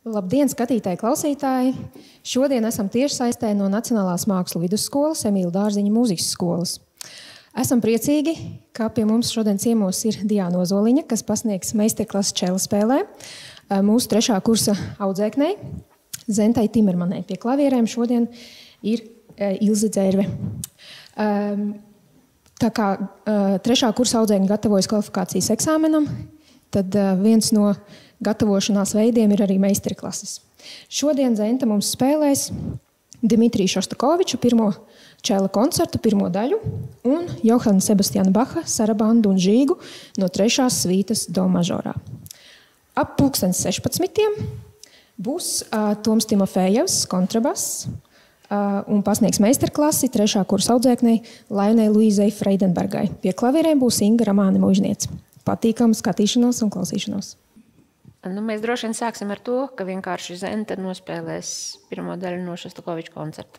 Labdien, skatītāji, klausītāji! Šodien esam tiešsaistē no Nacionālās mākslu vidusskolas Emīla Dārziņa mūzikas skolas. Esam priecīgi, ka pie mums šodien ciemos ir Diāna Ozoliņa, kas pasniegs meistarklases čela spēlē. Mūsu 3. kursa audzēknei Zentai Timermanai pie klavierēm šodien ir Ilze Dzērve. Tā kā 3. kursa audzēkņi gatavojas kvalifikācijas eksāmenam, tad viens no gatavošanās veidiem ir arī meistarklases. Šodien Zenta mums spēlēs Dimitriju Šostakoviču pirmo čela koncertu, pirmo daļu, un Johana Sebastiana Baha sarabandu un žīgu no 3. svītas do mažorā. Ap 16:00 būs Toms Timofejevs kontrabass un pasniegs meistarklasi 3. kursa audzēknei Lainai Luīzei Freidenbergai. Pie klavierēm būs Inga Ramāne Mužniece. Patīkama skatīšanos un klausīšanos. Mēs droši vien sāksim ar to, ka vienkārši Zenta nospēlēs pirmo daļu no Šostakoviča koncerta.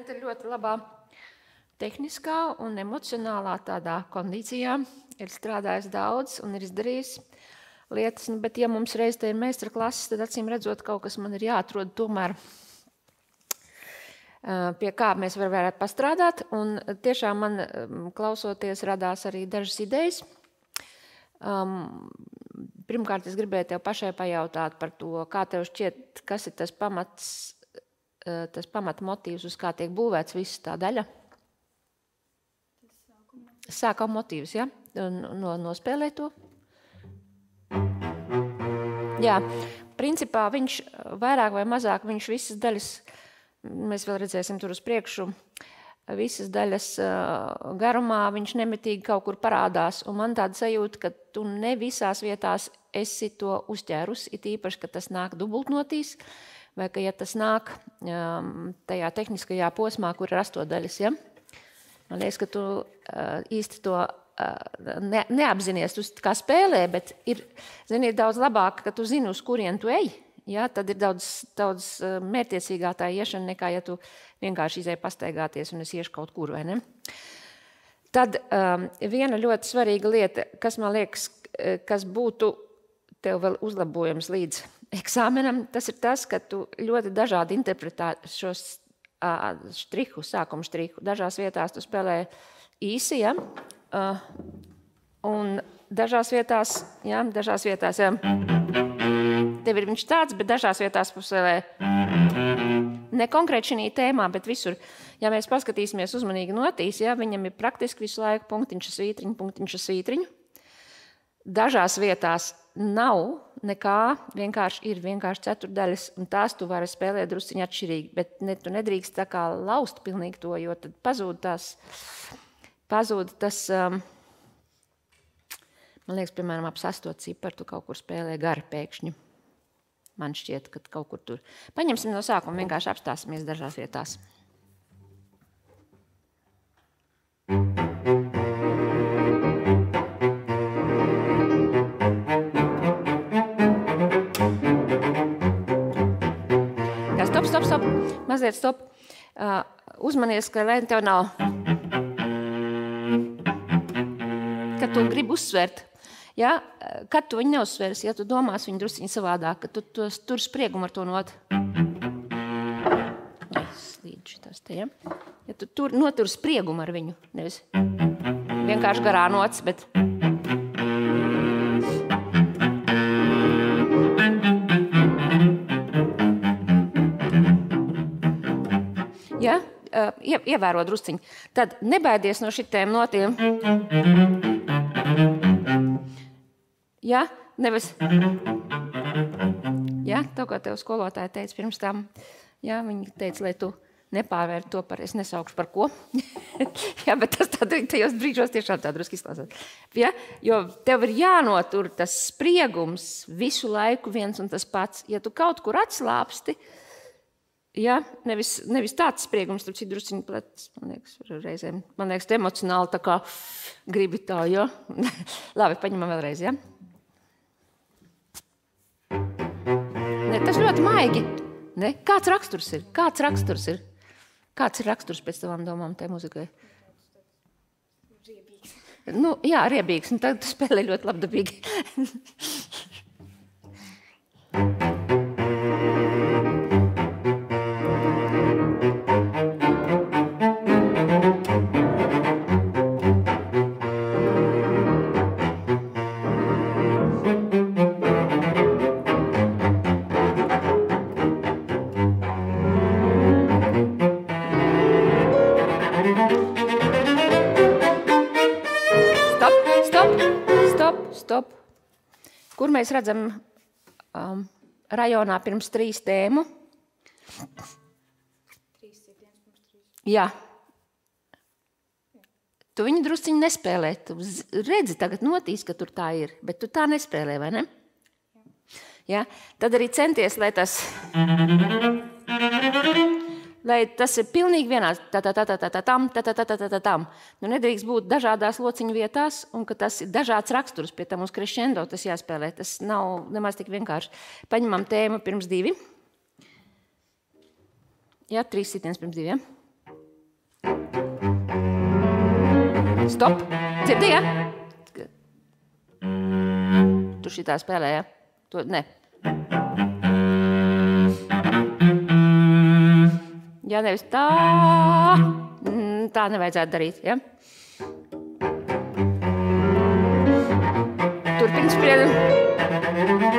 Zenta ir ļoti labā tehniskā un emocionālā tādā kondīcijā. Ir strādājis daudz un ir izdarījis lietas, bet ja mums reiz te ir meistara klases, tad acīm redzot kaut kas man ir jāatrod tomēr, pie kā mēs varētu pastrādāt. Un tiešām man klausoties radās arī dažas idejas. Pirmkārt, es gribēju tev pašai pajautāt par to, kā tev šķiet, kas ir tas pamata motīvs, uz kā tiek būvēts viss tā daļa? Sākuma motīvs, ja? Nospēlē to? Jā, principā viņš vairāk vai mazāk, viņš visas daļas, mēs vēl redzēsim tur uz priekšu, visas daļas garumā viņš nemitīgi kaut kur parādās. Un man tāda sajūta, ka tu ne visās vietās esi to uzķērusi, it īpaši, ka tas nāk dubultnotīs, vai ka ja tas nāk tajā tehniskajā posmā, kur ir 8 daļas, ja? Man liekas, ka tu īsti to neapzinies, tu kā spēlē, bet ir daudz labāk, ka tu zini, uz kurien tu ej. Ja? Tad ir daudz mērķiecīgā tā iešana, nekā ja tu vienkārši izēji pastaigāties un es iešu kaut kur, vai ne? Tad viena ļoti svarīga lieta, kas man liekas, kas būtu tev vēl uzlabojams līdz eksāmenam, tas ir tas, ka tu ļoti dažādi interpretē šos štrihu, sākuma štrihu. Dažās vietās tu spēlē īsi, ja? Un dažās vietās, ja? Ja? Tev ir viņš tāds, bet dažās vietās spēlē ne konkrēti šī tēmā, bet visur. Ja mēs paskatīsimies uzmanīgi notīs, ja? Viņam ir praktiski visu laiku punktiņš svītriņu. Dažās vietās nav nekā, vienkārši ir ceturdaļas, un tās tu vari spēlēt drusciņi atšķirīgi, bet tu nedrīkst tā kā laust pilnīgi to, jo tad pazūd tas, man liekas, piemēram, ap 6. ciparu tu kaut kur spēlē gari pēkšņi. Man šķiet, ka kaut kur tur. Paņemsim no sākuma, vienkārši apstāsimies dažās vietās. Stop. Mazliet stop. Uzmanies, ka lai tev nav. Kad tu gribi uzsvērt, ja? Kad tu viņu neuzsvērs, ja tu domās viņu drusciņi savādāk, ka tu tur spriegumu ar to not. Slīd šitas te, ja? Ja tu tur notur spriegumu ar viņu, nevis vienkārši garā nots, bet... Ja? Ievēro drusciņu. Tad nebaidies no šitiem notiem. Ja? Nevis. Ja? To, ko tev skolotāja teica pirms tam. Ja? Viņa teica, lai tu nepārvērt to par, es nesaukšu par ko. Ja, bet tas tajos brīžos tiešām tā druski izklausās. Ja? Jo tev ir jānotur tas spriegums visu laiku viens un tas pats. Ja tu kaut kur atslāpsti, ja, nevis tāds spriegums, tur citu drusciņu plets, man liekas, emocionāli tā kā gribi tā, ja? Labi, paņemam vēlreiz, ja? Ne, tas ļoti maigi. Ne? Kāds raksturs ir? Kāds ir raksturs pēc tavām domām tai muzikai? Riebīgs. Nu, jā, riebīgs, un tad tu spēlē ļoti labdabīgi. Stop. Kur mēs redzam rajonā pirms 3 tēmu? 3 cietiens pirms 3. Jā. Tu viņu drusciņi nespēlē. Tu redzi tagad notīs, ka tur tā ir, bet tu tā nespēlē, vai ne? Jā. Tad arī centies, lai tas ir pilnīgi vienāds. Tam. Nu, nedrīkst būt dažādās lociņu vietās, un ka tas ir dažāds raksturs, pie tam uz crescendo tas jāspēlē. Tas nav nemaz tik vienkārši. Paņemam tēmu pirms 2. Jā, 3 sitiens pirms 2. Ja? Stop. Dzirdi, ja? Tu šitā spēlē, ja? To, ne. Ja nevis tā, tā nevajadzētu darīt, ja? Turpini spriedumu.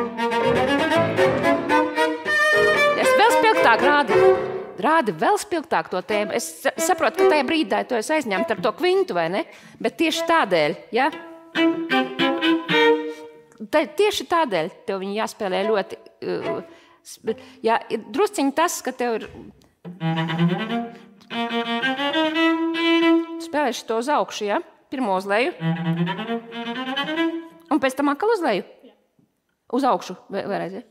Es vēl spilgtāk rādi vēl spilgtāk to tēmu. Es saprotu, ka tajā brīdī to es aizņemtu ar to kvintu, vai ne? Bet tieši tādēļ, ja? Tieši tādēļ tev viņi jāspēlē ļoti... Ja, drusciņi tas, ka tev ir... Spēlēši to uz augšu, ja? Pirmo uz leju. Un pēc tam atkal uz leju? Uz augšu vēlreiz, ja?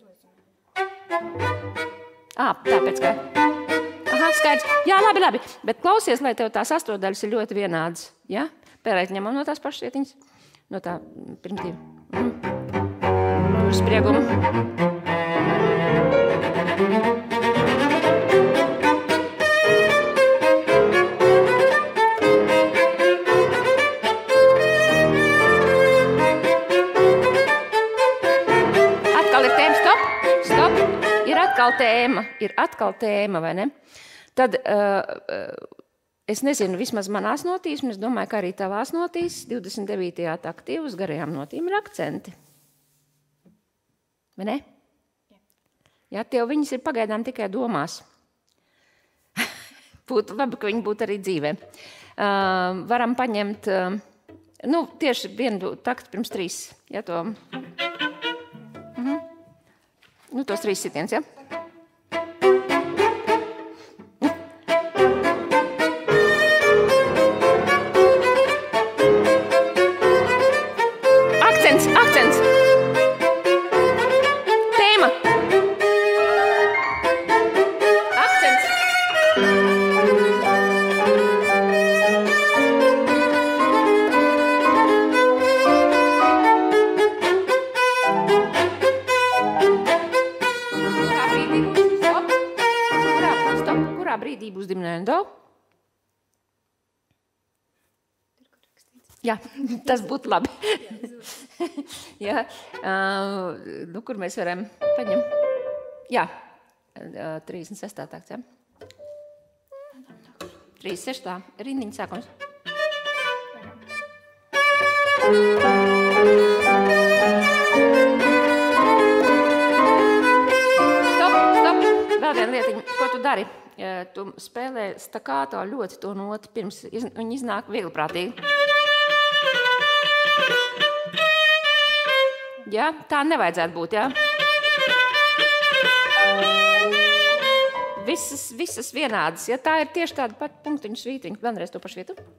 Tāpēc, ka... Aha, skaidrs. Jā, labi. Bet klausies, lai tev tās astotdaļas ir ļoti vienādas. Ja? Pērēt ņemam no tās pašas vietiņas. No tā primitīva. Tur spriegumu. Atkal ir tēma. Stop. Ir atkal tēma, vai ne? Tad, es nezinu, vismaz manās notīs, es domāju, ka arī tavās notīs 29. taktī uz garajām notīm ir akcenti. Vai ne? Jā, tev viņas ir pagaidām tikai domās. Būtu labi, ka viņi būtu arī dzīvē. Varam paņemt, tieši vienu taktu pirms 3, ja to... tos 3 sitiens, ja? Akcents. Tēma. Akcents. Kurā brīdī būs diminuendo? Jā, tas būtu labi. Jā, kur mēs varam paņemt? Jā, 36. takts, jā. 36. rindiņa sākums. Stop. Vēl viena lietiņa, ko tu dari? Tu spēlē stakāto ļoti to noti pirms viņi iznāk viegliprātīgi. Ja? Tā nevajadzētu būt, ja? Visas vienādas, ja? Tā ir tieši tāda pat punktiņu svītriņa. Vēlreiz to pašu vietu.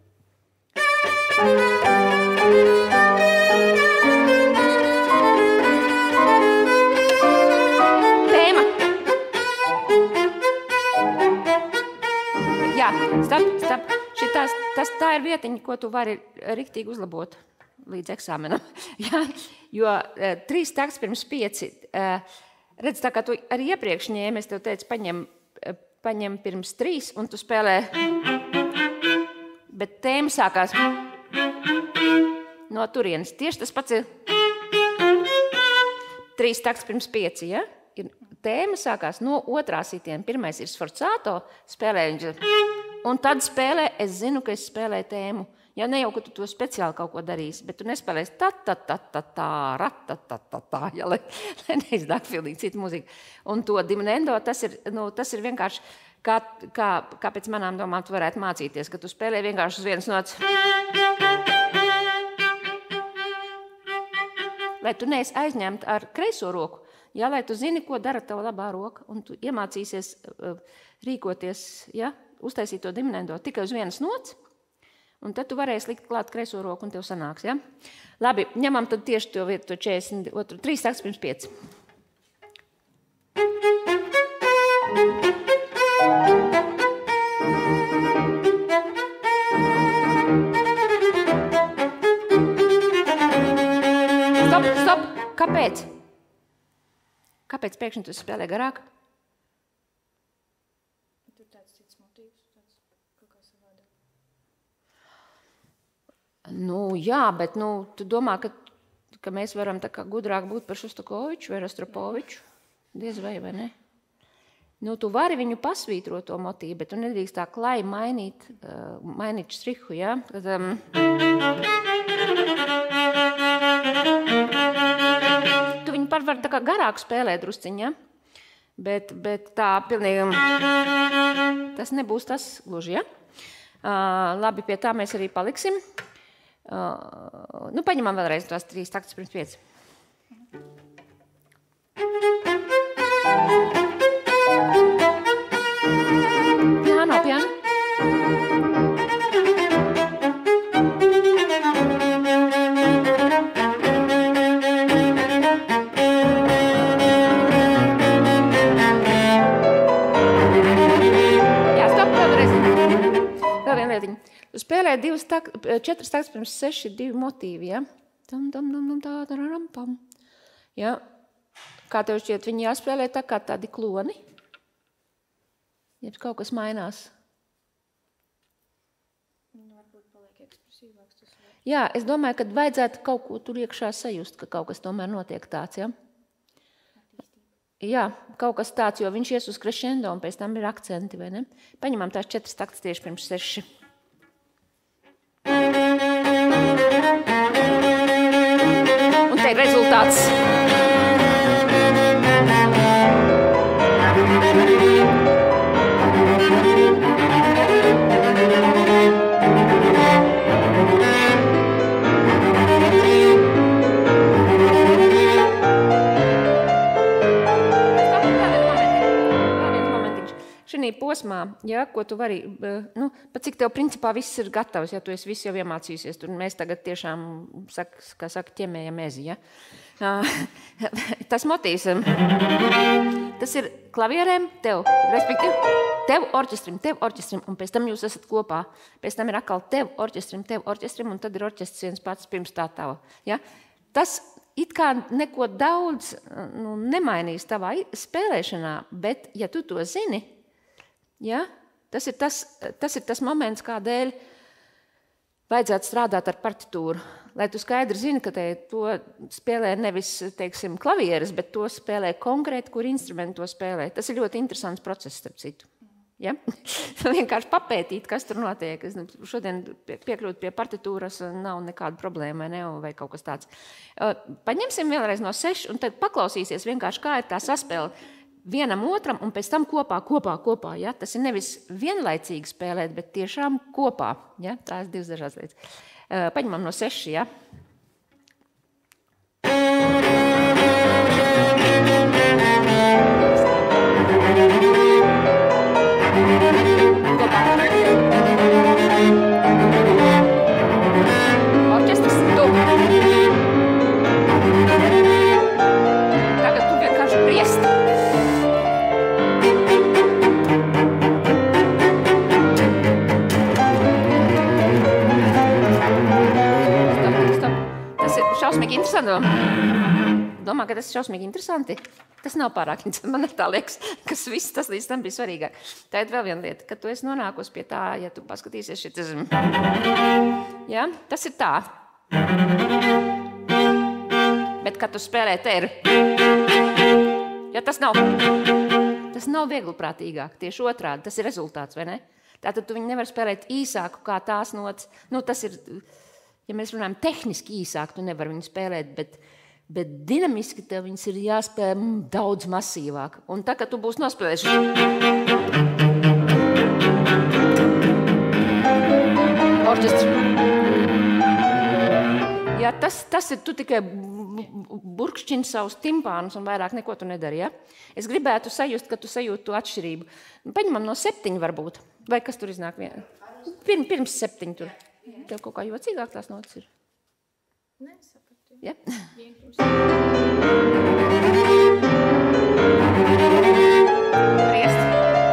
Tēma. Jā, stop. Tā ir vietiņa, ko tu vari riktīgi uzlabot līdz eksāmenam. Ja? Jo 3 takts pirms 5, redz, tā kā tu arī iepriekš ņēmi, es tev teicu, paņem pirms 3 un tu spēlē, bet tēma sākās no turienes. Tieši tas pats ir 3 takts pirms 5, ja? Tēma sākās no otrā sitiena. Pirmais ir sforzato, spēlē viņš, un tad spēlē, es zinu, ka es spēlēju tēmu. Ja ne jau, ka tu to speciāli kaut ko darīsi, bet tu nespēlēsi ja, lai neizdāk pilnīgi citu muziku. Un to diminuendo, tas ir vienkārši, kā pēc manām domām tu varētu mācīties, ka tu spēlē vienkārši uz vienas nots. Lai tu neesi aizņemt ar kreiso roku, ja, lai tu zini, ko dara tava labā roka, un tu iemācīsies rīkoties, ja, uztaisīt to diminuendo tikai uz vienas nots. Un tad tu varēsi likt klāt kreiso roku un tev sanāks, ja? Labi, ņemam tad tieši to vietu, to 42, 3 takts pirms 5. Stop! Kāpēc? Kāpēc pēkšņi tu spēlē garāk? Nu, jā, bet tu domā, ka mēs varam tā kā gudrāk būt par Šostakoviču vai Rostropoviču? Diez vai ne? Tu vari viņu pasvītrot to motīvu, bet tu nedrīkst tā klai mainīt štrihu, ja? Tu viņu var tā kā garāk spēlēt drusciņ, ja? Bet tā pilnīgi tas nebūs tas gluži, ja? Labi, pie tā mēs arī paliksim. Paņemam vēlreiz tās 3 taktus pirms 5. Piano. Jā, stop, vēlreiz. Vēl viena lietiņa. Tu spēlē 4 taktus pirms 6 ir 2 motīvi, ja? Ja? Kā tev šķiet, viņi jāspēlē tā kā tādi kloni? Ja kaut kas mainās? Varbūt paliek ekspresīvāks. Jā, es domāju, ka vajadzētu kaut ko tur iekšā sajust, ka kaut kas tomēr notiek tāds, ja? Jā, kaut kas tāds, jo viņš ies uz crescendo un pēc tam ir akcenti, vai ne? Paņemam tās 4 taktus tieši pirms 6. Un te ir rezultāts. Šī posmā, ja, ko tu vari, pat cik tev principā viss ir gatavs, ja tu esi viss jau iemācījusies, tur mēs tagad tiešām, kā saka, ķemējam ezi, ja. Tas motīvs, tas ir klavierēm tev, respektīvi, tev orķestrim, un pēc tam jūs esat kopā. Pēc tam ir atkal tev orķestrim, un tad ir orķestris viens pats pirms tā tava. Ja? Tas it kā neko daudz nemainīs tavā spēlēšanā, bet ja tu to zini, ja, tas ir tas moments, kādēļ vajadzētu strādāt ar partitūru. Lai tu skaidri zini, ka to spēlē nevis, teiksim, klavieres, bet to spēlē konkrēti, kur instrumenti to spēlē. Tas ir ļoti interesants process, starp citu. Ja? Vienkārši papētīt, kas tur notiek. Šodien piekļūt pie partitūras nav nekāda problēma, ne? Vai kaut kas tāds. Paņemsim vēlreiz no 6 un tad paklausīsies vienkārši, kā ir tā saspēle vienam otram un pēc tam kopā. Ja? Tas ir nevis vienlaicīgi spēlēt, bet tiešām kopā. Ja? Tā ir 2 dažādas lietas. Paņemam no 6, ja? Orķestris, tu. Tagad tu vienkārši briest. Stop. Tas ir šausmīgi interesanti. Domā, ka tas ir šausmīgi interesanti. Tas nav pārāk interesanti. Man tā liekas, ka viss tas līdz tam bija svarīgāk. Tā ir vēl viena lieta, ka tu esi nonākusi pie tā, ja tu paskatīsies šitas. Ja? Tas ir tā. Bet, kad tu spēlē te ir. Ja tas nav viegliprātīgāk, tieši otrādi, tas ir rezultāts, vai ne? Tātad tu viņu nevar spēlēt īsāku kā tās nots. Tas ir, ja mēs runājam tehniski īsāk, tu nevar viņu spēlēt, bet dinamiski tev viņas ir jāspēlē daudz masīvāk. Un tā, kad tu būsi nospēlējuši. Orķestri. Ja, tas ir, tu tikai burkšķini savus timpānus un vairāk neko tu nedari, ja? Es gribētu sajust, ka tu sajūti to atšķirību. Paņemam no 7 varbūt. Vai kas tur iznāk? Pirms 7 tur. Tev kaut kā jocīgāk tās notas ir? Nē, sapratu. Ja? Priest.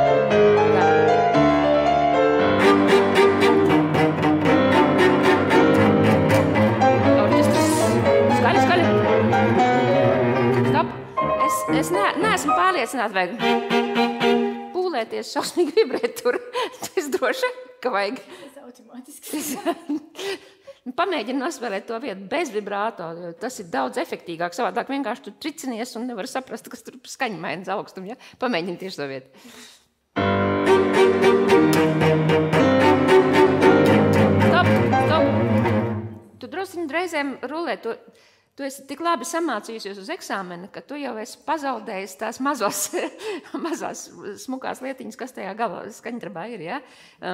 Orķestris. Skaļi. Stop. Es neesmu pārliecināta, vajag pūlēties, šausmīgi vibrēt tur. Tu esi droša, ka vajag? Tas automātiski. Pamēģini nospēlēt to vietu bez vibrāto, jo tas ir daudz efektīgāk. Savādāk vienkārši tu tricinies un nevar saprast, kas tur skaņa mainas augstumu. Ja? Pamēģini tieši to vietu. Stop. Tu drusciņi reizēm rulē. Tu esi tik labi samācījusies uz eksāmena, ka tu jau esi pazaudējis tās mazās smukās lietiņas, kas tajā galā skaņdarbā ir. Ja?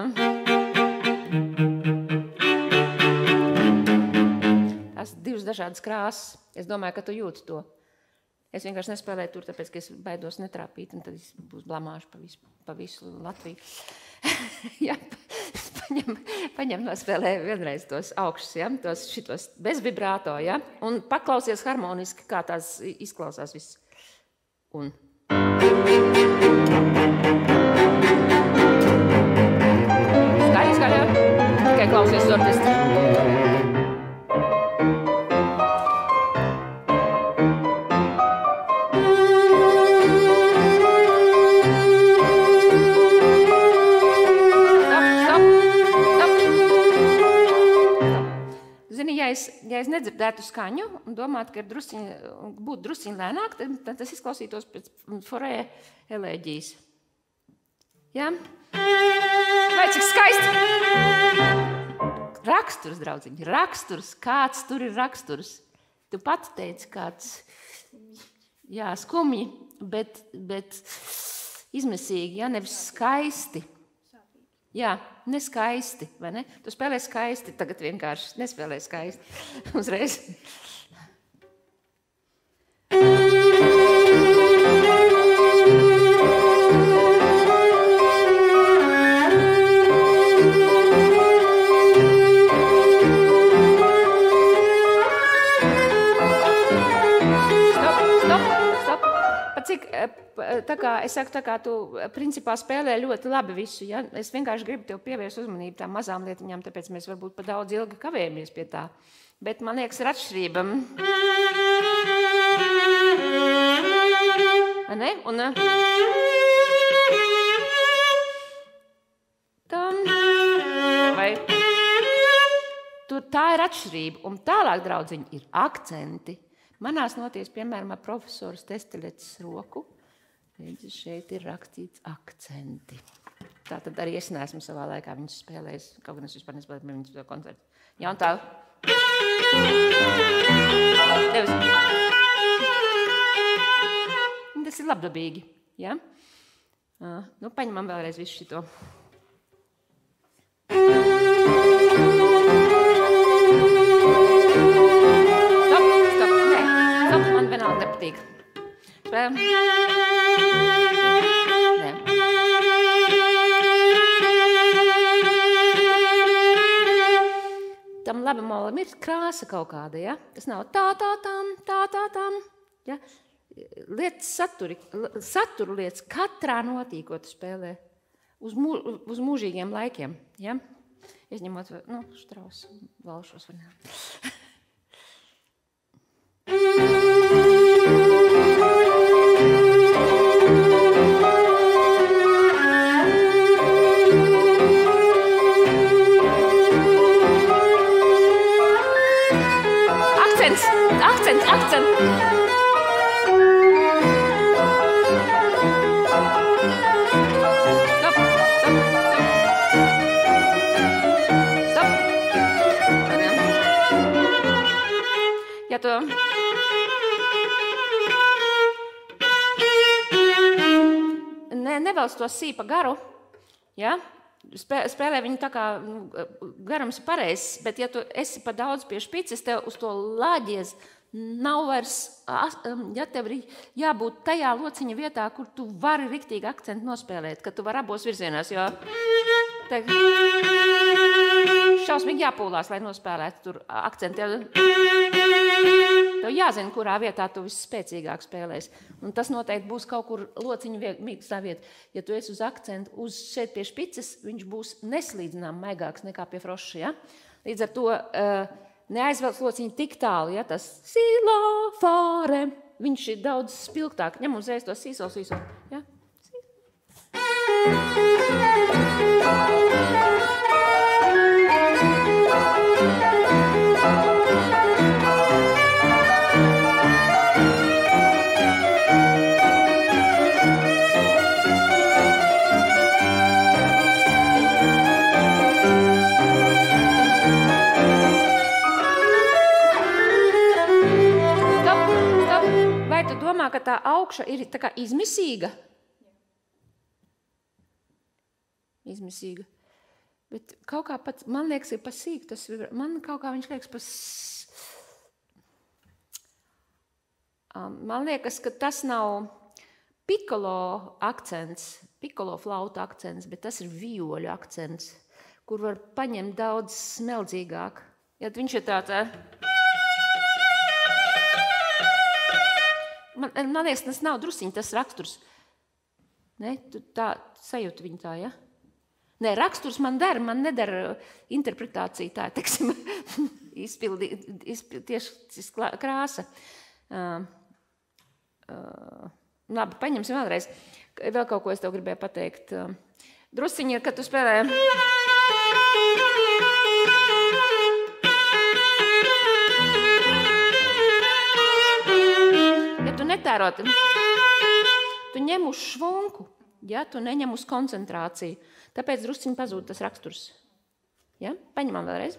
Tās divas dažādas krāsas. Es domāju, ka tu jūti to. Es vienkārši nespēlēju tur, tāpēc, ka es baidos netrāpīt, un tad būs blamāža pa visu Latviju. Ja, paņem nospēlē vienreiz tos augšus, ja, šitos bez vibrāto, ja, un paklausies harmoniski, kā tās izklausās viss. Un. Skaļā, tikai klausies uz orķestri. Ja es nedzirdētu skaņu un domātu, ka būtu drusciņi lēnāk, tad tas izklausītos pēc forē elēģijas. Ja? Vai cik skaisti? Raksturs, draudziņi, raksturs. Kāds tur ir raksturs? Tu pati teici, kāds, jā, skumji, bet izmisīgi, ja, nevis skaisti. Jā, neskaisti, vai ne? Tu spēlē skaisti, tagad vienkārši nespēlē skaisti. Uzreiz. Es saku, tā kā tu principā spēlē ļoti labi visu, ja? Es vienkārši gribu tev pievērst uzmanību tām mazām lietiņām, tāpēc mēs varbūt pa daudz ilgi kavējamies pie tā. Bet man liekas ir atšķirība. Ne? Un vai tā ir atšķirība. Un tālāk, draudziņi, ir akcenti. Manās noties, piemēram, ar profesoras Testeļetes roku. Redzi, šeit ir rakstīts akcenti. Tātad arī es neesmu savā laikā viņus spēlējis, kaut gan es vispār nespēlēju viņus to koncertu. Jā, un tā. Tas ir labdabīgi, ja? Nu, paņemam vēlreiz visu šito. Stop, nē, stop, man vienalga nepatīk. Spēlēm. Tam labemolam ir krāsa kaut kāda, ja? Tas nav tā, ja? Lietas saturu lietas katrā notī, ko tu spēlē, uz mūžīgiem laikiem, ja? Izņemot, Štraus, valšos vai ne. Akcent. Stop. Ja to... Nevelc to sīpa garu, ja? Spēlē viņu tā kā garums ir pareizs, bet ja tu esi pa daudz pie špices, tev uz to lāģies nav vairs, ja tev ir jābūt tajā lociņa vietā, kur tu vari riktīgi akcentu nospēlēt, ka tu vari abos virzienās, jo šausmīgi jāpūlās, lai nospēlētu tur akcentu. Tev jāzina, kurā vietā tu visspēcīgāk spēlēs. Un tas noteikti būs kaut kur lociņa mīkstā vieta. Ja tu esi uz akcentu, uz šeit pie špices, viņš būs neslīdzinām maigāks nekā pie froša. Ja? Līdz ar to neaizvelc lociņu tik tālu, ja tas sīlā, fāre, viņš ir daudz spilgtāk. Ņem uzreiz to sīso. Ja? domā, ka tā augša ir tā kā izmisīga? Izmisīga. Bet kaut kā pat, man liekas, ir pasīk, tas man kaut kā viņš liekas man liekas, ka tas nav pikolo akcents, pikolo flauta akcents, bet tas ir vioļu akcents, kur var paņemt daudz smeldzīgāk. Ja viņš ir tāds... Man liekas, tas nav drusiņi, tas raksturs. Ne, tu tā sajūti viņu tā, ja? Nē, raksturs man nedara interpretācija tā, teiksim, tieši krāsa. Labi, paņemsim vēlreiz. Vēl kaut ko es tev gribēju pateikt. Drusiņi ir, kad tu spēlē... Ja tu netērot, tu ņem uz švunku, ja? Tu neņem uz koncentrāciju. Tāpēc drusciņi pazūd tas raksturs. Ja? Paņemam vēlreiz.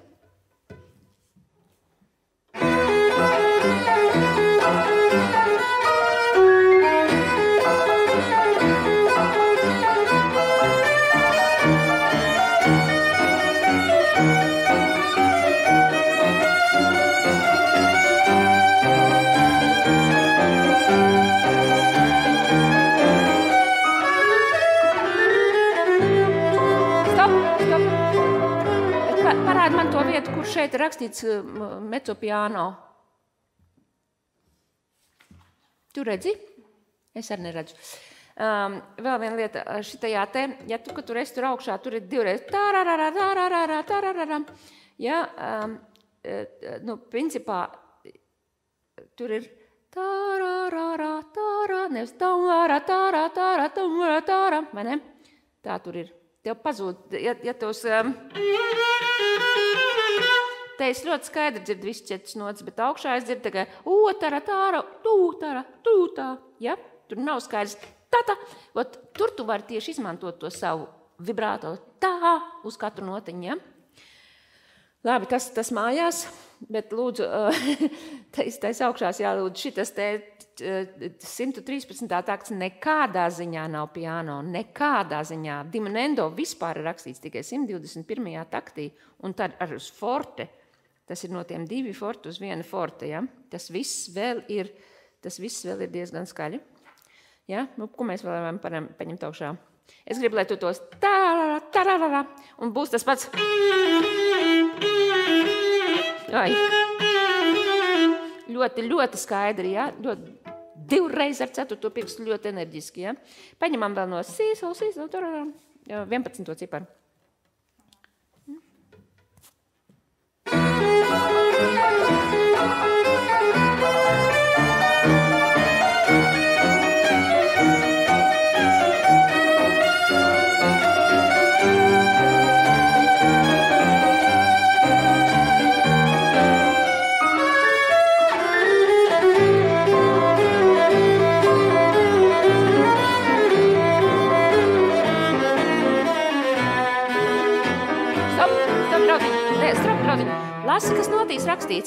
Parādi man to vietu, kur šeit ir rakstīts mezzopiano. Tu redzi? Es arī neredzu. Vēl viena lieta šitajā te, ja tu, kad tur esi tur augšā, tur ir divreiz tararara, tararara, tararara. Ja, nu, principā, tur ir tararara, tarara, nevis tamara, tara, tara, tamara, tara, vai ne? Tā tur ir. Tev pazūd, ja tevs... Te es ļoti skaidri dzirdu visu 4 notas, bet augšā es dzirdu tikai otara, tāra, tūtara, tūtā. Ja? Tur nav skaidrs tata. Tur tu vari tieši izmantot to savu vibrāto tā uz katru notiņu. Ja? Labi, tas mājās, bet lūdzu, tais augšās jālūdzu šitas te 113. takts nekādā ziņā nav piano, nekādā ziņā. Diminuendo vispār ir rakstīts tikai 121. taktī, un tad ar uz forte. Tas ir no tiem 2 forti uz 1 forte, ja? Tas viss vēl ir diezgan skaļi. Ja? Nu, ko mēs vēl varam paņemt augšā? Es gribu, lai tu tos tarara, tarara, un būs tas pats. Ai. Ļoti, ļoti skaidri, ja? 2 reizi ar 4. pirkstu ļoti enerģiski, ja? Paņemam vēl no sīso, tarara, 11. ciparu. Lasi, kas notīs rakstīts.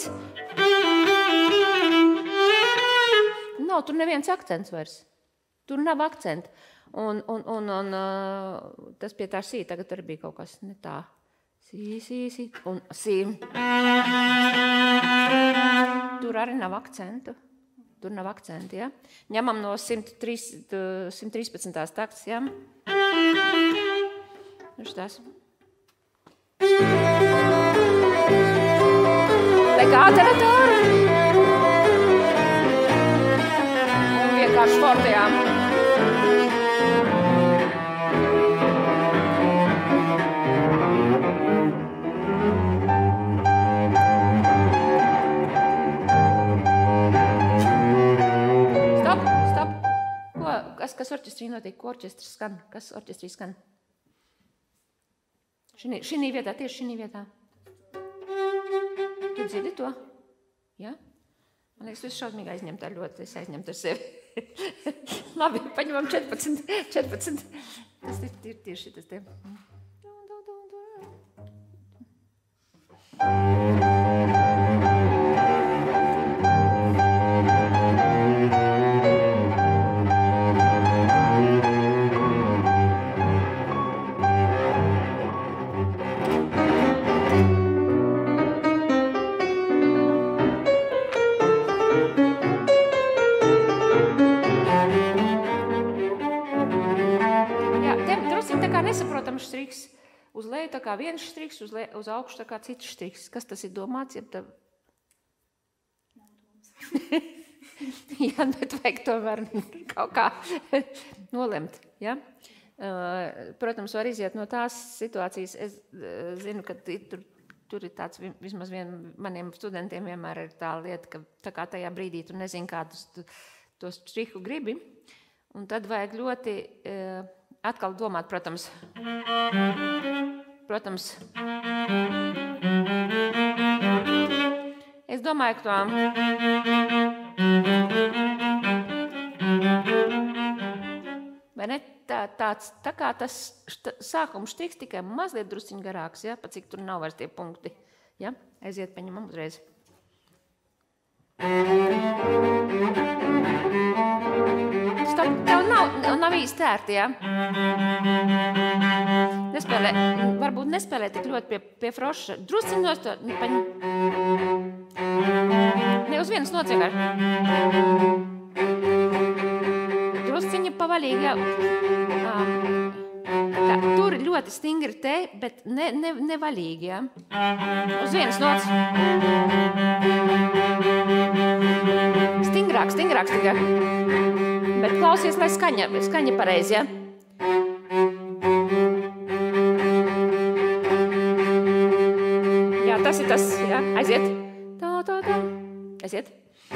Nav tur neviens akcents vairs. Tur nav akcenta. Un tas pie tā sī, tagad arī bija kaut kas ne tā. Sī, un sī. Tur arī nav akcentu. Tur nav akcenti, ja? Ņemam no 113. takts, ja? Šitās. Legātera tāra. Un vienkārši fortejām. Stop. Kas orķestrī notiek? Ko orķestris skan? Kas orķestrī skan? Šinī vietā, tieši šinī vietā. Tu dzirdi to? Ja? Man liekas, tu esi šausmīgi aizņemta ļoti. Es aizņemta ar sevi. Labi, paņemam 14. Tas ir tieši tas te. uz leju tā kā viens štriks, uz augšu tā kā cits štriks. Kas tas ir domāts? Jā, bet vajag tomēr kaut kā nolemt. Ja? Protams, var iziet no tās situācijas. Es zinu, ka tur ir tāds, vismaz maniem studentiem vienmēr ir tā lieta, ka tā kā tajā brīdī tu nezini, kādus to štriku gribi. Un tad vajag ļoti atkal domāt, protams, es domāju, ka vai ne, tā kā tas sākums štiks tikai mazliet drusciņ garāks, ja, pa cik tur nav vairs tie punkti. Ja? Aiziet, paņemam uzreiz. Stop, tev nav īsti ērti, ja? Varbūt nespēlē tik ļoti pie froša. Drusciņ nostot, ne uz vienas nociekāš. Drusciņa pavalīgi, jā. Tur ir ļoti stingri te, bet nevaļīgi, jā. Uz vienas nots. Stingrāk. Bet klausies, lai skaņa pareizi, jā. Jā, tas ir tas, jā. Aiziet. Tā. Aiziet.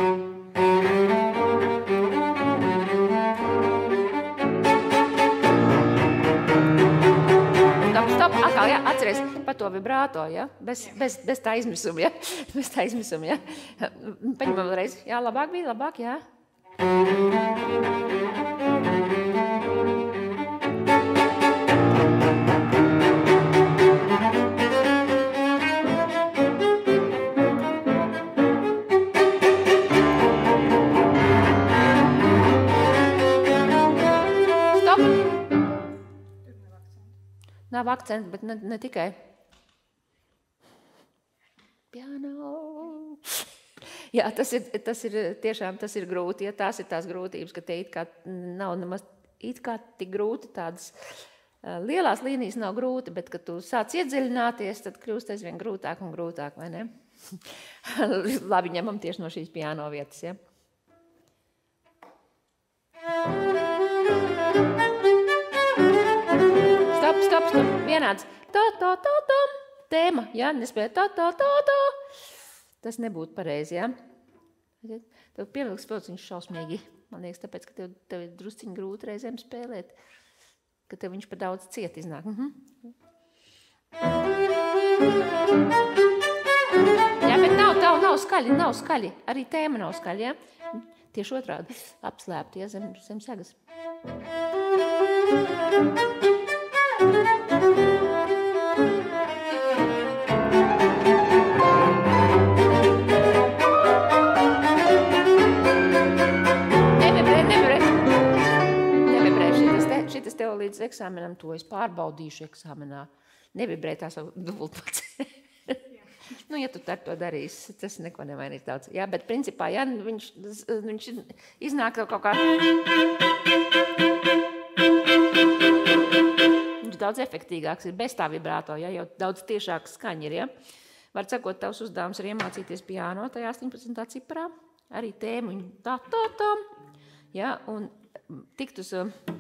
Stop, atkal, jā, atceries par to vibrāto, jā, bez tā izmisuma, jā, jā. Paņemam vēlreiz, jā, labāk, jā. Nav akcents, bet ne tikai. Piano. Jā, tas ir tiešām tas ir grūti, ja tās ir tās grūtības, ka te it kā nav nemaz it kā tik grūti tādas lielās līnijas nav grūti, bet kad tu sāc iedziļināties, tad kļūst aizvien grūtāk un grūtāk, vai ne? Labi, ņemam tieši no šīs piano vietas, ja? Stop, vienāds. Tā, tēma, jā, nespēja tā. Tas nebūtu pareizi, jā. Tev pievilks vilciņš šausmīgi. Man liekas, tāpēc, ka tev ir drusciņi grūti reizēm spēlēt, ka tev viņš pa daudz ciet iznāk. Jā, bet nav skaļi. Arī tēma nav skaļi, jā. Tieši otrādi apslēpti, jā, zem segas. Šitas tev līdz eksāmenam, to es pārbaudīšu eksāmenā. Nevibrē tās dubultpats. Ja tu ar to darīsi, tas neko nemainīs daudz. Jā, bet principā, ja viņš iznāk tev kaut kā... Viņš daudz efektīgāks ir bez tā vibrāto, ja, jau daudz tiešāks skaņa ir, ja. Var sakot, tavs uzdevums ir iemācīties piano tajā 18. ciparā, arī tēmu tā, ja, un tikt uz...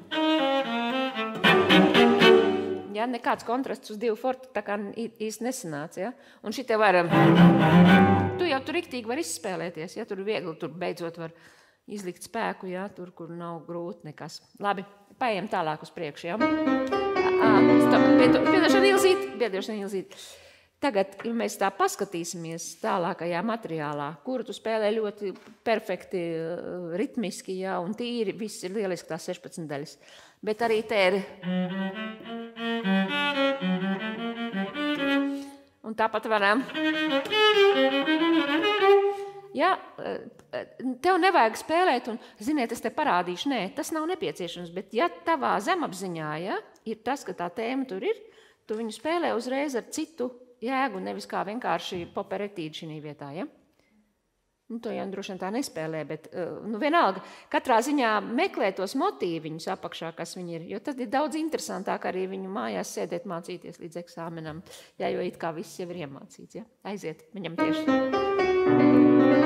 Ja, nekāds kontrasts uz 2 forti tā kā īsti nesanāca, ja? Un šitie var... Tu jau tur riktīgi var izspēlēties, ja? Tur viegli, tur beidzot var izlikt spēku, ja? Tur, kur nav grūti nekas. Labi, paejam tālāk uz priekšu, ja? Piedošana Ilzīt. Tagad, ja mēs tā paskatīsimies tālākajā materiālā, kuru tu spēlē ļoti perfekti, ritmiski, ja? Un tīri, viss ir lieliski tās 16 daļas. Bet arī te ir... Un tāpat varam. Ja, tev nevajag spēlēt un, ziniet, es te parādīšu. Nē, tas nav nepieciešams, bet ja tavā zemapziņā, ja, ir tas, ka tā tēma tur ir, tu viņu spēlē uzreiz ar citu jēgu, nevis kā vienkārši poperetīdi šī vietā, ja? To jau droši vien tā nespēlē, bet vienalga. Katrā ziņā meklē tos motīviņus apakšā, kas viņi ir, jo tad ir daudz interesantāk arī viņu mājās sēdēt mācīties līdz eksāmenam, jo it kā viss jau ir iemācīts. Ja? Aiziet viņam tieši.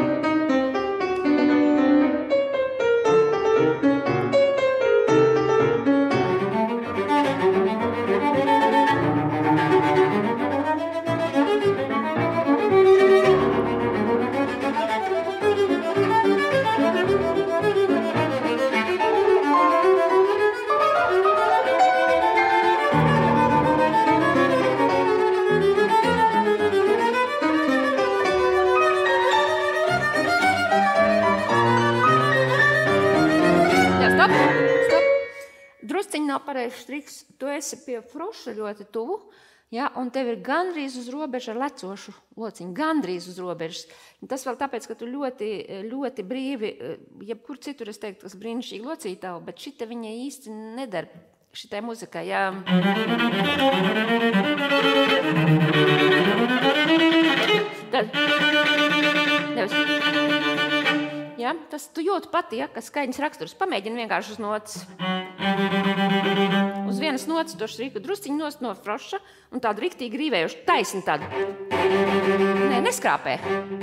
Striks, tu esi pie froša ļoti tuvu, ja, un tev ir gandrīz uz robežu ar lecošu lociņu, gandrīz uz robežas. Tas vēl tāpēc, ka tu ļoti, ļoti brīvi, jebkur citur es teiktu, kas brīnišķīgi locīja tavu, bet šita viņa īsti nedara šitai muzikai. Ja. Tad. Nevis. Ja, tas tu jūti pati, ja, ka skaņas raksturs. Pamēģini vienkārši uz nots. Uz vienas nots to šriku drusciņu nost no froša un tādu riktīgi rīvējuši taisni tādu. Nē, neskrāpē.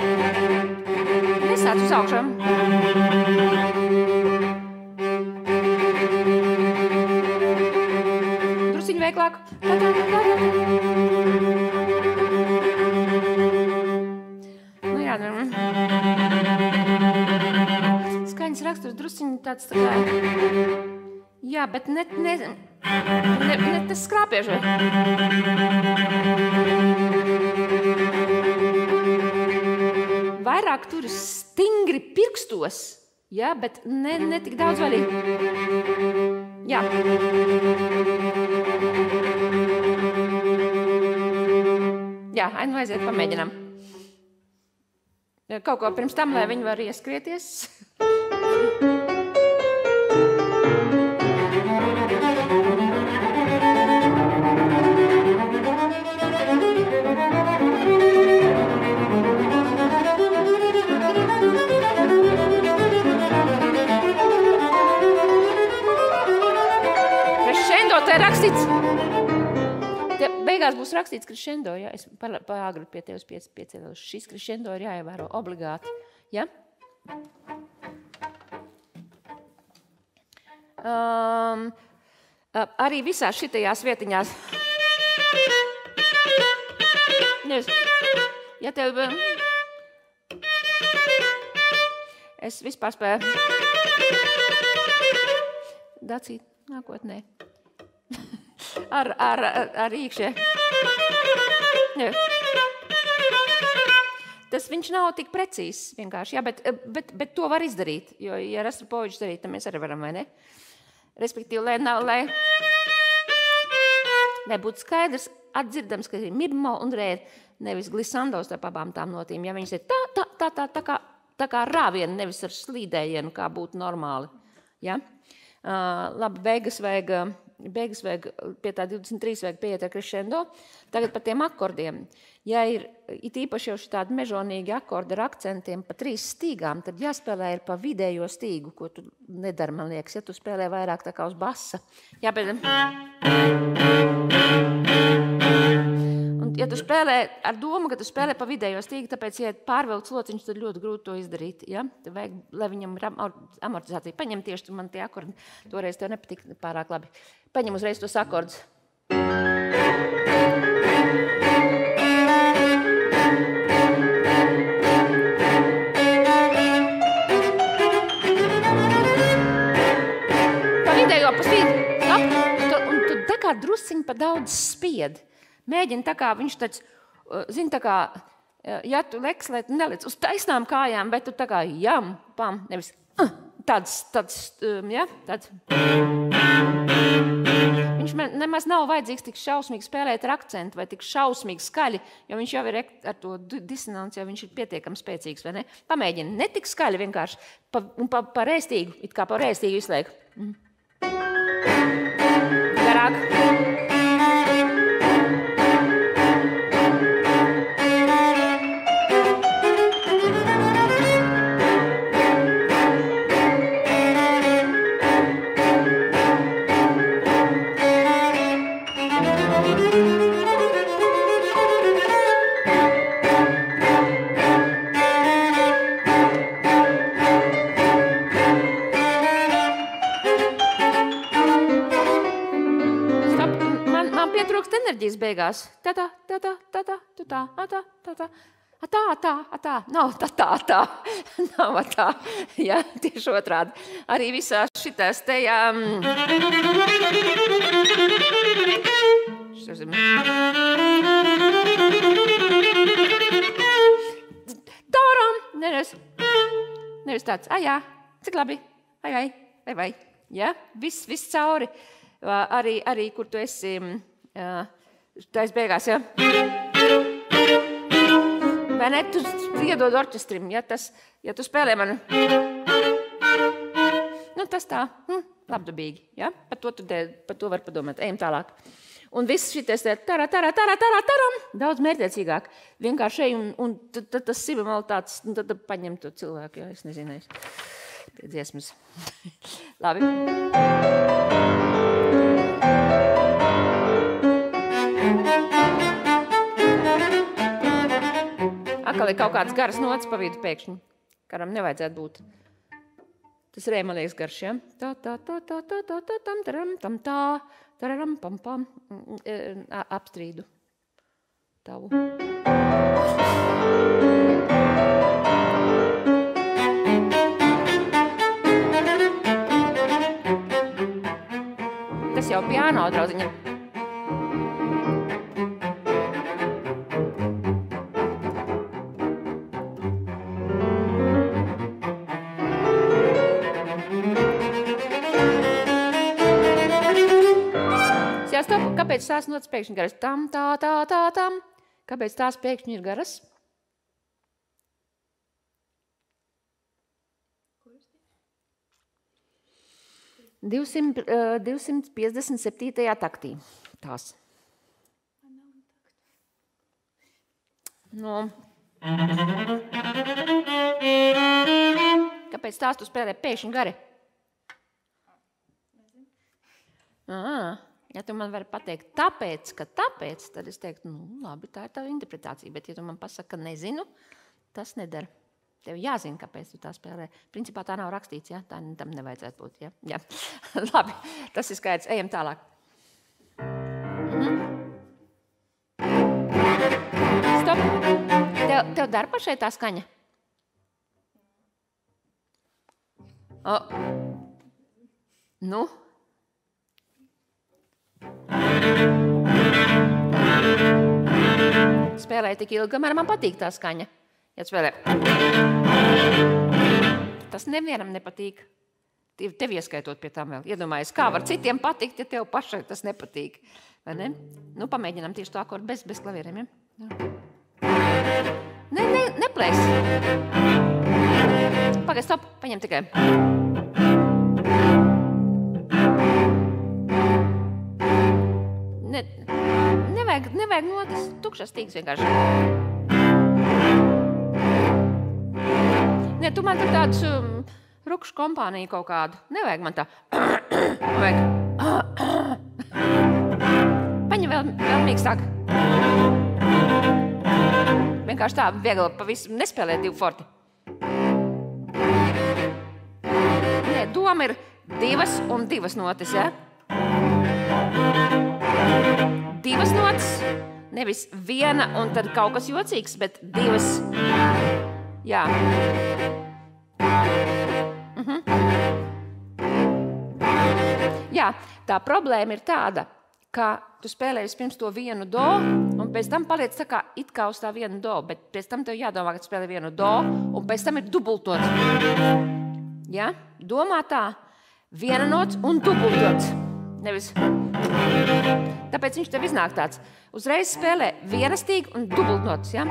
Nesāc uz augšām. Drusciņu veiklāk. Nu jā, skaņas raksturs drusciņu tāds tā kā... Jā, bet ne tas skrāpiešu. Vairāk tur stingri pirkstos, jā, bet ne tik daudz vaļīgi. Jā. Jā, aiziet, pamēģinām. Kaut ko pirms tam, lai viņi var ieskrieties. Te rakstīts. Te beigās būs rakstīts crescendo, ja? Es paagri pie tevis piecēlos. Šis crescendo ir jāievēro obligāti. Ja? Arī visās šitajās vietiņās. Ja tev... Es vispār spēju... Dacīt nākotnē. Ar īkšē. Tas viņš nav tik precīzs vienkārši, jā, bet to var izdarīt, jo, ja Rostropovičs darīt, tad mēs arī varam, vai ne? Respektīvi, lai būtu skaidrs, atdzirdams, ka ir mibmo un rē, nevis glisandos tā abām tām notīm, ja viņas ir tā kā rāvienu, nevis ar slīdējienu, kā būtu normāli, ja? Labi, beigas vajag pie tā 23 vajag pieiet ar crescendo. Tagad par tiem akordiem. Ja ir īpaši jau tādi mežonīgi akordi ar akcentiem pa 3 stīgām, tad jāspēlē ir pa vidējo stīgu, ko tu nedari, man liekas, ja tu spēlē vairāk tā kā uz basa. Jāpēc... Un, ja tu spēlē ar domu, ka tu spēlē pa vidējo stīgu, tāpēc, ja pārvelc lociņus, tad ļoti grūti to izdarīt. Ja? Tad vajag, lai viņam ir amortizācija. Paņem tieši man tie akordi, toreiz tev nepatīk pārāk labi. Paņem uzreiz tos akordus. Pa vidējo, pa stīgu. Un tu tā kā drusciņi pa daudz spied. Mēģini tā kā viņš tāds, zini, tā kā, ja tu leks, lai tu neliec uz taisnām kājām, bet tu tā kā jam, pam, nevis tāds, ja, tāds. Viņš nemaz nav vajadzīgs tik šausmīgi spēlēt ar akcentu vai tik šausmīgi skaļi, jo viņš jau ir ar to disonanci, jo viņš ir pietiekami spēcīgs, vai ne? Pamēģini, ne tik skaļi vienkārši, pa rēstīgu, it kā pa rēstīgu izlēku. Garāk. enerģijas beigās. Tā. Nav tā. Nav tā. Jā, tieši otrādi. Arī visās šitās te, Tāram! Nevis tāds, jā, cik labi, vai. Jā, viss cauri. Arī, kur tu esi, tais beigās, jā. Vai ne, tu iedod orķestrim, ja tu spēlē mani. Nu, tas tā, labdabīgi, ja? Par to var padomāt, ejam tālāk. Un viss šitais taram, daudz mērķiecīgāk. Vienkārši ej un tad tas sibemalitātes, tad paņem to cilvēku, jā, es nezinu, tie dziesmas. Labi. Atkal ir kaut kāds garas nots pa vidu pēkšņi, karam nevajadzētu būt. Tas rē, man liekas, garš, ja? Tararam, pam, apstrīdu tavu. Tas jau piano, drauziņa. Kāpēc tās notas pēkšņi garas? Tam. Kāpēc tās pēkšņi ir garas? – 257. taktī. Tās. No. Kāpēc tās tu spēlē pēkšņi gari? Ja tu man vari pateikt tāpēc, tad es teiktu, labi, tā ir tava interpretācija, bet ja tu man pasaka, ka nezinu, tas nedara. Tev jāzina, kāpēc tu tā spēlē. Principā tā nav rakstīts, ja? Tā tam nevajadzētu būt, ja? Jā. Labi, tas ir skaidrs. Ejam tālāk. Stop. Tev dar pašai tā skaņa? Nu? Spēlēju tik ilgi, kamēr man patīk tā skaņa. Ja spēlē. Tas nevienam nepatīk. Tev ieskaitot pie tām vēl. Iedomājies, kā var citiem patikt, ja tev pašai tas nepatīk. Vai ne? Nu, pamēģinām tieši to akordu bez klavieriem, ja? Neplēs. Pagaid, stop, paņem tikai. Nevajag notas, tukšas tīks vienkārši. Ne, tu man tur tādus rukšu kompāniju kaut kādu. Nevajag man tā. Vajag. Paņem vēl mīkstāk. Vienkārši tā, viegli pavisam nespēlē divu forti. Nē, doma ir divas un divas notis, ja? Divas notis, nevis viena un tad kaut kas jocīgs, bet divas, jā. Jā, tā problēma ir tāda, ka tu spēlē vispirms to vienu do, un pēc tam paliec tā kā it kā uz tā vienu do, bet pēc tam tev jādomā, ka tu spēlē vienu do, un pēc tam ir dubultots. Ja? Domā tā, viena nots un dubultots. Nevis. Tāpēc viņš tev iznāk tāds. Uzreiz spēlē vienastīgi un dubultnots, ja?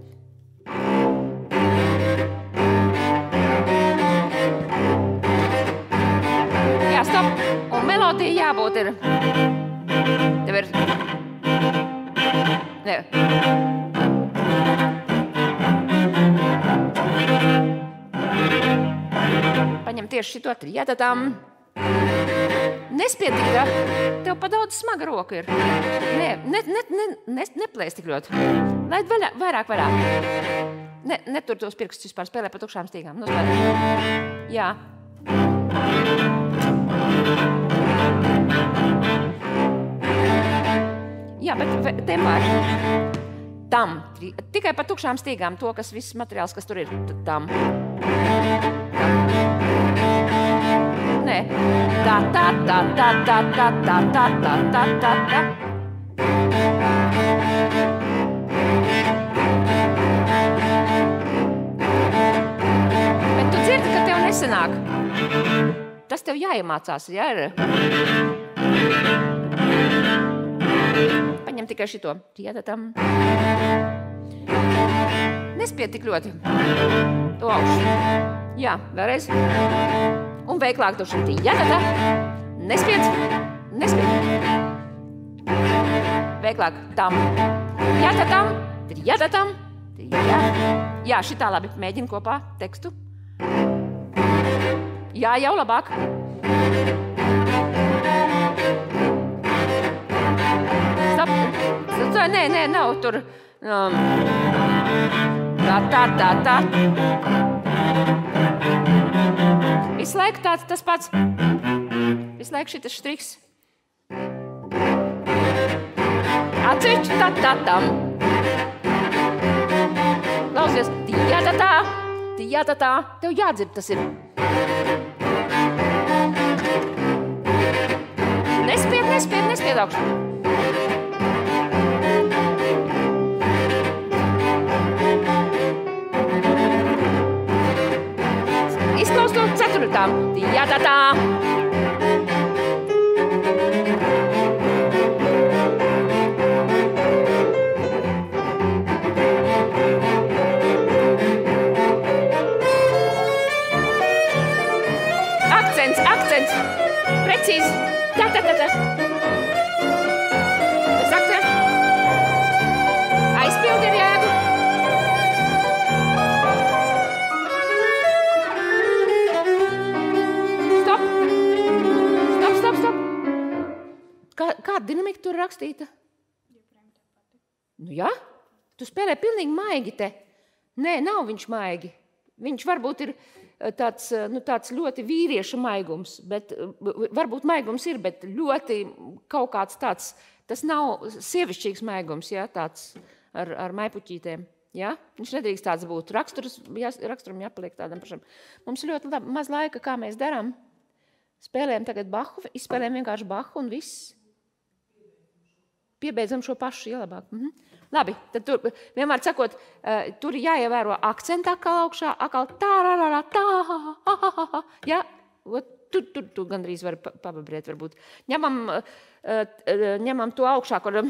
Jā, stop. Un melodija jābūt ir. Tev ir. Ne. Paņem tieši šito trietatam. Nespiedīgi, da? Tev pa daudz smaga roka ir. Neplēs tik ļoti. Laid vairāk. Netur tos pirkstus vispār, spēlē pa tukšām stīgām. Nospēlē. Jā. Jā, bet tempā ir tam. Tikai pa tukšām stīgām to, kas viss materiāls, kas tur ir. Tam. Nē. Tā, tā, tā, tā, tā, tā, tā, tā, tā, tā, tā, tā. Bet tu dzirdi, ka tev nesanāk. Tas tev jāiemācās, jā? Paņem tikai šito. Tietatam. Nespied tik ļoti. To augšu. Jā, vēlreiz. Un veiklāk to šim. Tietata. Nespied. Nespied. Veiklāk. Tam. Tietatam. Tietatam. Jā, šitā labi. Mēģini kopā tekstu. Jā, jau labāk. Stop. Nē, nav tur. Tā. Visu laiku tas pats. Visu laiku šitas štriks. Atsevišķi tā. Klausies. Tijatatā. Tev jādzird tas ir. Nespied augšu. Izklaus to ceturtām. Tijatatā. Akcents. Precīzi. Tā. Sakta. Aizpildi ar jēgu. Stop. Kāda dinamika tur rakstīta? Nu jā, tu spēlē pilnīgi maigi te. Nē, nav viņš maigi. Viņš varbūt ir tāds ļoti vīrieša maigums, bet varbūt maigums ir, bet ļoti kaut kāds tāds, tas nav sievišķīgs maigums, ja, tāds ar maipuķītēm. Ja? Viņš nedrīkst tāds būt. Raksturam jāpaliek tādam pašam. Mums ļoti maz laika, kā mēs darām. Spēlējam tagad Bahu, izspēlējam vienkārši Bahu un viss. Piebeidzam šo pašu ielabāk. Labi, tad tur, vienmēr sakot, tur jāievēro akcenta atkal augšā, atkal tā, ja? Tu gandrīz var pababriet, varbūt. Ņemam to augšā, kur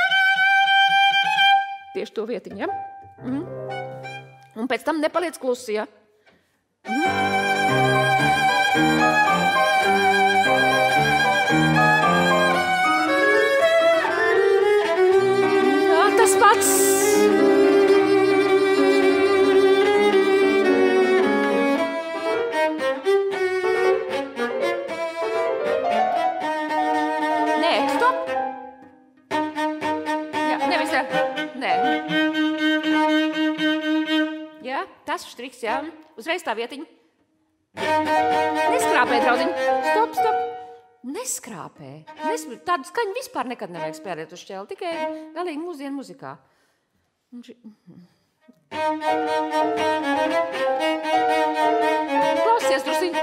tieši to vietiņu, ja? Un pēc tam nepaliec klusi, ja? Tas pats. Nē, stop. Jā, nevis tā. Nē. Jā, tas štriks, jā. Uzreiz tā vietiņa. Neskrāpē, draudziņ. Stop. Neskrāpē. Tādu skaņu vispār nekad nevajag spēlēt uz šķēli, tikai galīgi mūsdienu muzikā. Klausies, drusiņ.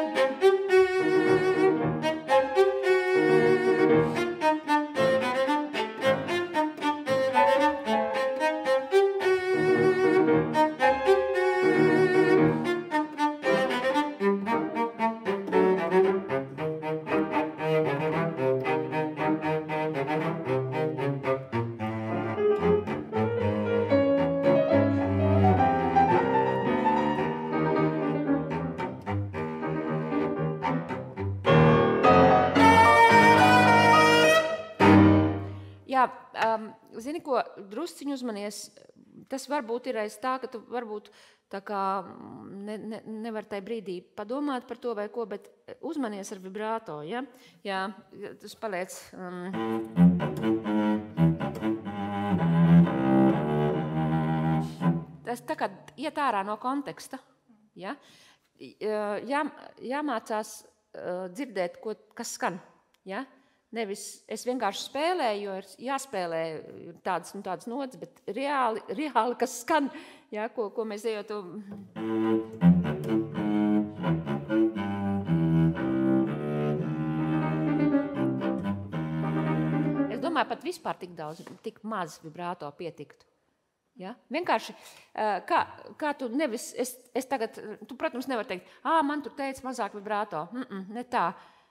Zini, ko drusciņu uzmanies, tas varbūt ir aiz tā, ka tu varbūt tā kā nevar tai brīdī padomāt par to vai ko, bet uzmanies ar vibrāto, ja? Jā, tas paliec. Tas tā kā iet ārā no konteksta, ja? Jāmācās dzirdēt, kas skan, ja? Nevis es vienkārši spēlēju, jo ir jāspēlē tādas nodas, bet reāli kas skan, jā, ko mēs ejot to... Es domāju, pat vispār tik maz vibrāto pietiktu. Ja? Vienkārši, kā tu nevis, es tagad, tu, protams, nevar teikt, man tur teica mazāk vibrāto. Ne tā.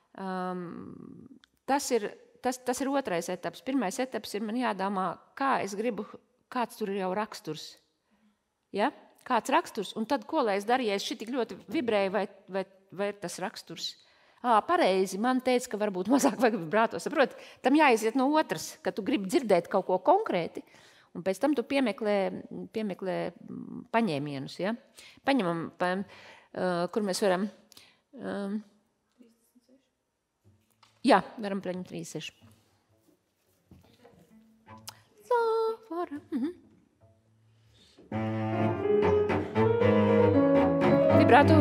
Tas ir otrais etaps. Pirmais etaps ir man jādomā, kā es gribu, kāds tur ir jau raksturs. Ja? Kāds raksturs, un tad, ko lai es daru, ja es šitik ļoti vibrēju, vai ir tas raksturs? Pareizi, man teica, ka varbūt mazāk vajag vibrāto. Saprot, tam jāiziet no otras, ka tu gribi dzirdēt kaut ko konkrēti, un pēc tam tu piemeklē paņēmienus. Ja? Paņemam, kur mēs varam... Jā, varam paņemt 36. Vibrāto.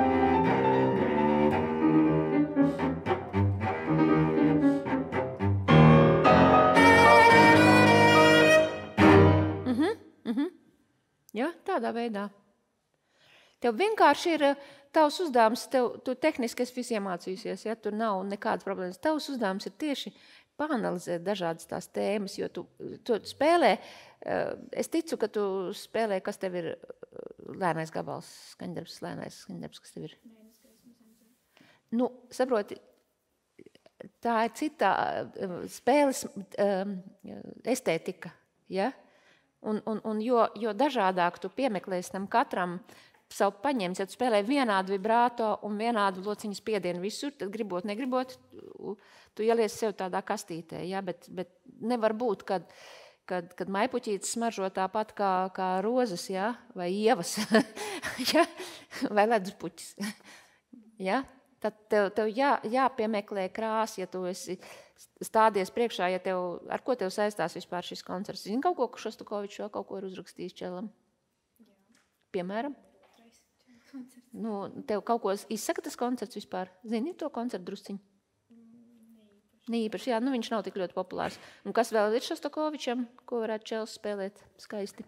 Ja, tādā veidā. Tev vienkārši ir tavs uzdevums, tu tehniski esi visi iemācījusies, ja tur nav nekādas problēmas. Tavs uzdevums ir tieši paanalizēt dažādas tās tēmas, jo tu spēlē, es ticu, ka tu spēlē, kas tev ir lēnais gabals, skaņdarbs, kas tev ir. Nu, saproti, tā ir citā spēles estētika, ja? Un jo dažādāk tu piemeklēsi tam katram savu paņemts, ja tu spēlē vienādu vibrāto un vienādu lociņu spiedienu visur, tad gribot, negribot, tu ielies sev tādā kastītē, ja? Bet nevar būt, kad maipuķītes smaržo tāpat kā rozes, ja? Vai ievas, ja? Vai leduspuķis. Ja? Tad tev jāpiemeklē krās, ja tu esi stādies priekšā, ja ar ko tev saistās vispār šis koncerts. Zini kaut ko, ka Šostakovičs vēl kaut ko ir uzrakstījis čelam? Piemēram? Nu, tev kaut ko izsaka tas koncerts vispār? Zini to koncertu drusciņu? Neīpaši, jā, nu viņš nav tik ļoti populārs. Un kas vēl ir Šostakovičam, ko varētu čels spēlēt skaisti?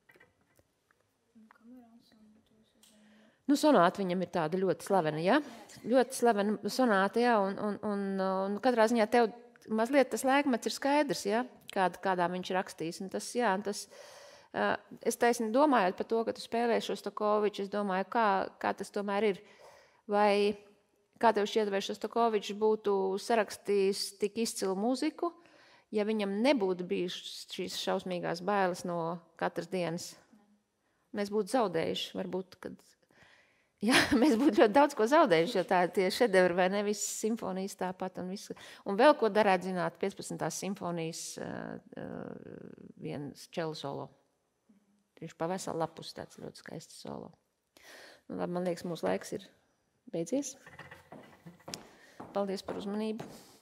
Nu, sonāta viņam ir tāda ļoti slavena, ja? Ļoti slavena sonāta, ja? Un katrā ziņā tev mazliet tas laikmets ir skaidrs, ja? Kādā viņš rakstīs. Un tas, jā, es taisni domājot par to, ka tu spēlē Šostakoviču, es domāju, kā tas tomēr ir. Vai, kā tev šķiet, vai Šostakovičs būtu sarakstījis tik izcilu mūziku, ja viņam nebūtu bijušas šīs šausmīgās bailes no katras dienas? Mēs būtu zaudējuši, varbūt, kad... Jā, mēs būtu ļoti daudz ko zaudējuši, jo tā ir tie šedevri, vai ne, visas simfonijas tāpat un visu. Un vēl ko darētu zināt, 15. simfonijas viens čelu solo. Viņš pa veselu lapus tāds ļoti skaists solo. Un, labi, man liekas, mūsu laiks ir beidzies. Paldies par uzmanību.